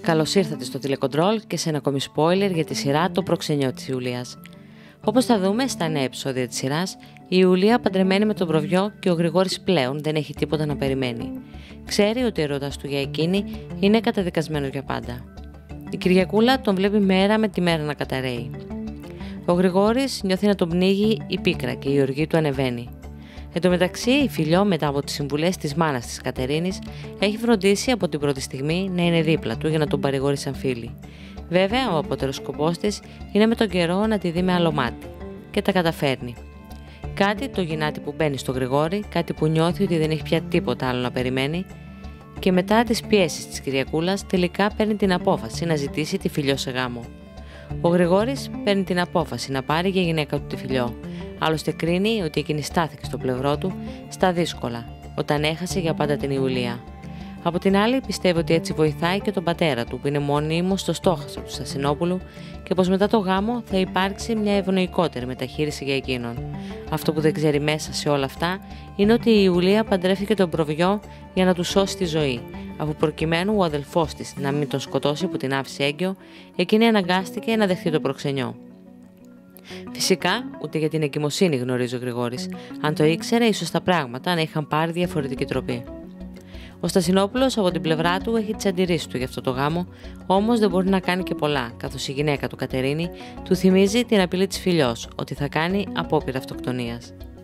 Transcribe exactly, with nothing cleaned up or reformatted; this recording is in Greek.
Καλώς ήρθατε στο τηλεκοντρόλ και σε ένα ακόμη spoiler για τη σειρά «Το προξενιό» της Ιουλίας. Όπως θα δούμε στα νέα επεισόδια της σειράς, η Ιουλία παντρεμένη με τον Προβιό και ο Γρηγόρης πλέον δεν έχει τίποτα να περιμένει. Ξέρει ότι ο έρωτας του για εκείνη είναι καταδικασμένος για πάντα. Η Κυριακούλα τον βλέπει μέρα με τη μέρα να καταραίει. Ο Γρηγόρης νιώθει να τον πνίγει η πίκρα και η οργή του ανεβαίνει. Εν τω μεταξύ, η Φιλιό, μετά από τις συμβουλές της μάνας της Κατερίνης, έχει φροντίσει από την πρώτη στιγμή να είναι δίπλα του για να τον παρηγορεί σαν φίλη. Βέβαια, ο απότερος σκοπός της είναι με τον καιρό να τη δει με άλλο μάτι. Και τα καταφέρνει. Κάτι το γυνάτι που μπαίνει στο Γρηγόρη, κάτι που νιώθει ότι δεν έχει πια τίποτα άλλο να περιμένει, και μετά τις πιέσεις της Κυριακούλας, τελικά παίρνει την απόφαση να ζητήσει τη Φιλιό σε γάμο. Ο Γρηγόρης παίρνει την απόφαση να πάρει για γυναίκα του τη Φιλιό. Άλλωστε κρίνει ότι εκείνη στάθηκε στο πλευρό του στα δύσκολα, όταν έχασε για πάντα την Ιουλία. Από την άλλη, πιστεύει ότι έτσι βοηθάει και τον πατέρα του, που είναι μόνιμος στο στόχαστρο του Στασινόπουλου, και πως μετά το γάμο θα υπάρξει μια ευνοϊκότερη μεταχείριση για εκείνον. Αυτό που δεν ξέρει μέσα σε όλα αυτά είναι ότι η Ιουλία παντρεύτηκε τον Προβιό για να του σώσει τη ζωή, αφού προκειμένου ο αδελφός της να μην τον σκοτώσει που την άφησε έγκυο, εκείνη αναγκάστηκε να δεχτεί το προξενιό. Φυσικά, ούτε για την εγκυμοσύνη γνωρίζει ο Γρηγόρης. Αν το ήξερε, ίσως τα πράγματα να είχαν πάρει διαφορετική τροπή. Ο Στασινόπουλος από την πλευρά του έχει τις αντιρρήσεις του για αυτό το γάμο, όμως δεν μπορεί να κάνει και πολλά, καθώς η γυναίκα του Κατερίνη του θυμίζει την απειλή της Φιλιός ότι θα κάνει απόπειρα αυτοκτονίας.